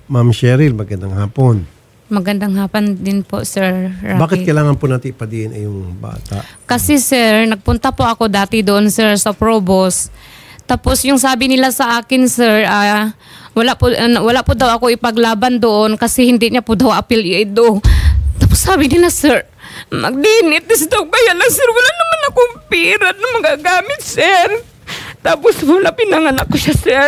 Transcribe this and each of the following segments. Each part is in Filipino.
Ma'am Cheryl, magandang hapon. Magandang hapon din po, Sir Rocky. Bakit kailangan po natin ipa-DNA yung bata? Kasi, sir, nagpunta po ako dati doon, sir, sa Probos. Tapos yung sabi nila sa akin, sir, wala po daw ako ipaglaban doon kasi hindi niya po daw affiliate do. Tapos sabi nila, sir, mag-DNA test daw. Kaya lang, sir, wala naman akong pera na magagamit, sir. Tapos wala, pinanganak ko siya, sir.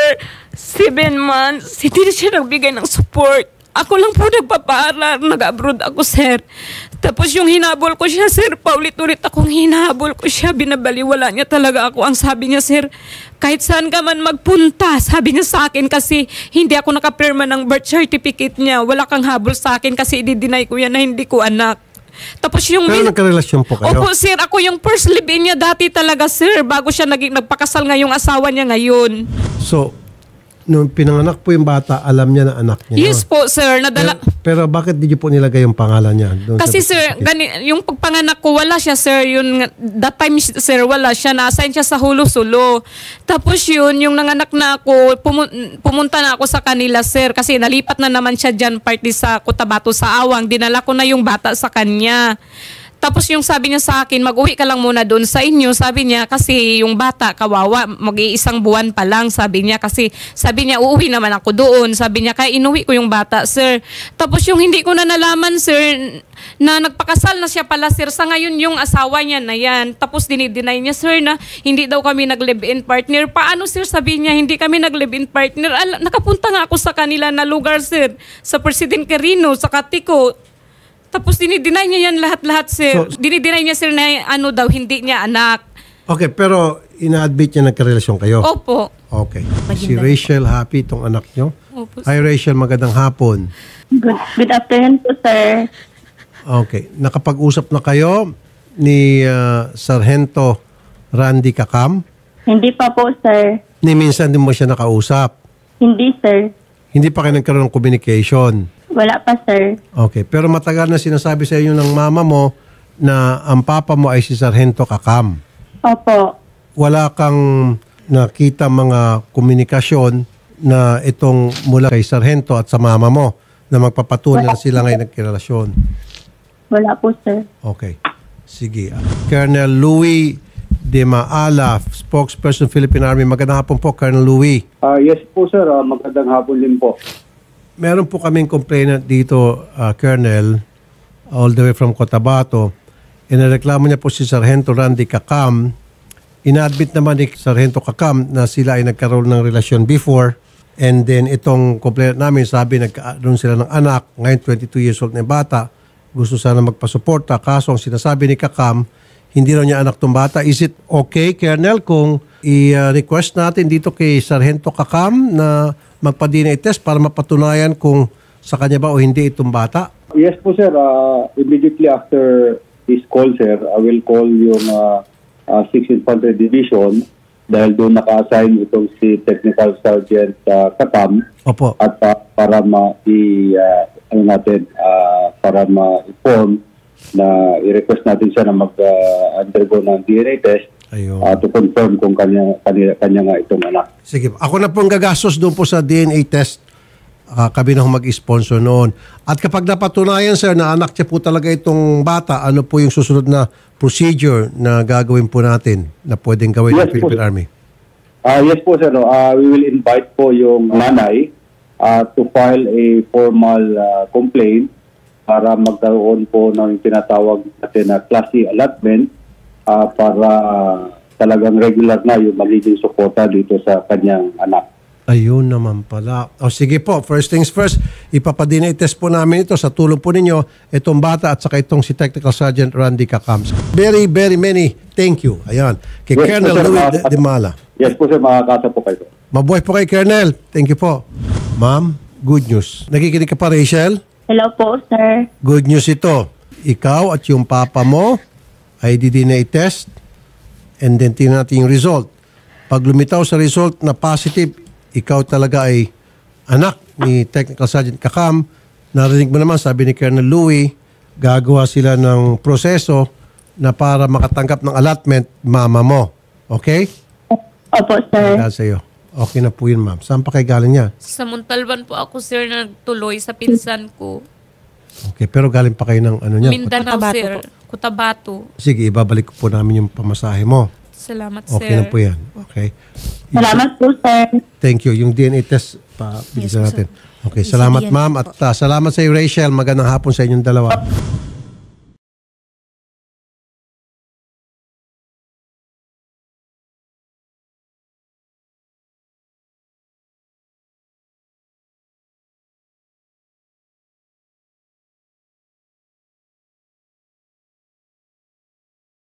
7 months. Hindi siya nagbigay ng support. Ako lang po nagpapaaral, nag-abroad ako, sir. Tapos yung hinabol ko siya, sir, paulit-ulit akong hinabol ko siya, binabaliwala niya talaga ako. Ang sabi niya, sir, kahit saan ka man magpunta, sabi niya sa akin kasi hindi ako nakapirma ng birth certificate niya. Wala kang habol sa akin kasi i-deny ko yan na hindi ko anak. Tapos yung... Pero nagkarelasyon po kayo? Opo, sir, ako yung first live-in niya dati talaga, sir, bago siya nagpakasal ngayong asawa niya ngayon. So, nung pinanganak po yung bata, alam niya na anak niya. Yes po, sir. Nadala... Pero bakit di niyo po nilagay yung pangalan niya? Kasi sir, yung pagpanganak ko, wala siya, sir. That time, sir, wala siya. Na-assign siya sa Hulo-Sulo. Tapos yung nanganak na ako, pumunta na ako sa kanila, sir. Kasi nalipat na naman siya dyan, party sa Cotabato sa Awang. Dinala ko na yung bata sa kanya. Tapos yung sabi niya sa akin, mag-uwi ka lang muna doon sa inyo. Sabi niya, kasi yung bata, kawawa, mag-iisang buwan pa lang, sabi niya. Kasi sabi niya, uuwi naman ako doon. Sabi niya, kaya inuwi ko yung bata, sir. Tapos yung hindi ko na nalaman, sir, na nagpakasal na siya pala, sir. Sa ngayon, yung asawa niya na yan. Tapos dinideny niya, sir, na hindi daw kami nag-live-in partner. Paano, sir, sabi niya, hindi kami nag-live-in partner. Nakapunta nga ako sa kanila na lugar, sir. Sa President Quirino, sa Katico. Tapos dinideny niya yan lahat-lahat, sir. So, dinideny niya, sir, na daw, hindi niya anak. Okay, pero ina-admit niya nagkarelasyon kayo? Opo. Okay. Si Rachel, happy itong anak niyo? Opo. Hi, Rachel, magandang hapon. Good afternoon po, sir. Okay. Nakapag-usap na kayo ni Sargento Randy Kakam? Hindi pa po, sir. Ni minsan din mo siya nakausap? Hindi, sir. Hindi pa kayo nagkaroon ng communication? Wala pa, sir. Okay. Pero matagal na sinasabi sa inyo ng mama mo na ang papa mo ay si Sargento Kakam. Opo. Wala kang nakita mga komunikasyon na itong mula kay Sargento at sa mama mo na magpapatunay na sila ngayon nagkirelasyon? Wala po, sir. Okay. Sige. Colonel Louie De Maala, spokesperson Philippine Army. Magandang hapon po, Colonel Louie. Yes po, sir. Magandang hapon din po. Meron po kaming complainant dito, Colonel, all the way from Cotabato. Inareklamo niya po si Sargento Randy Kakam. Ina-admit naman ni Sargento Kakam na sila ay nagkaroon ng relasyon before. And then itong complainant namin, sabi nagkaroon sila ng anak. Ngayon 22 years old na yung bata. Gusto sana magpasuporta. Kaso ang sinasabi ni Kakam, hindi raw niya anak tong bata. Is it okay, Colonel, kung i-request natin dito kay Sargento Kakam na magpa-DNA test para mapatunayan kung sa kanya ba o hindi itong bata? Yes po, sir. Immediately after this call, sir, I will call yung 6th Infantry Division dahil doon naka-assign itong si Technical Sergeant Katam. Opo. At para ma-inform na i-request natin siya na mag-undergo ng DNA test. Ayun. To confirm kung kanya nga itong anak. Sige. Ako na pong gagastos doon po sa DNA test. Kami na mag-sponsor noon. At kapag napatunayan, sir, na anak niya po talaga itong bata, ano po yung susunod na procedure na gagawin po natin na pwedeng gawin ng Philippine Army? Yes po, sir. We will invite po yung nanay to file a formal complaint para magkaroon po ng tinatawag natin na Class C allotment para talagang regular na yung magiging suporta dito sa kanyang anak. Ayun naman pala. O sige po, first things first, ipapadina test po namin ito sa tulong po ninyo, itong bata at saka itong si Technical Sergeant Randy Kakam. Very, very many thank you. Ayan. Kay Yes, Colonel Louie De Maala. Yes po, sir. Makakasa po kayo. Mabuhay po kay Colonel. Thank you po. Ma'am, good news. Nakikinig ka pa, Rachel? Hello po, sir. Good news ito. Ikaw at yung papa mo ay di-DNA test and then tingnan natin yung result. Pag lumitaw sa result na positive, ikaw talaga ay anak ni Technical Sergeant Kakam. Narinig mo naman, sabi ni Colonel Louie, gagawa sila ng proseso na para makatanggap ng allotment mama mo. Okay? Opo, sir. Dahil sa iyo. Okay na po yun, ma'am. Saan pa kayo galing niya? Sa Montalban po ako, sir, nagtuloy sa pinsan ko. Okay, pero galing pa kayo ng ano niya? Mindanao, Cotabato sir. po. Cotabato. Sige, ibabalik ko po namin yung pamasahe mo. Salamat, sir. Okay na po yan. Okay. Salamat po, sir. Thank you. Yung DNA test, bilisan Yes, natin. sir. Okay, Yes, salamat yan ma'am. po. At salamat sa iyo, Rachel. Magandang hapon sa inyong dalawa.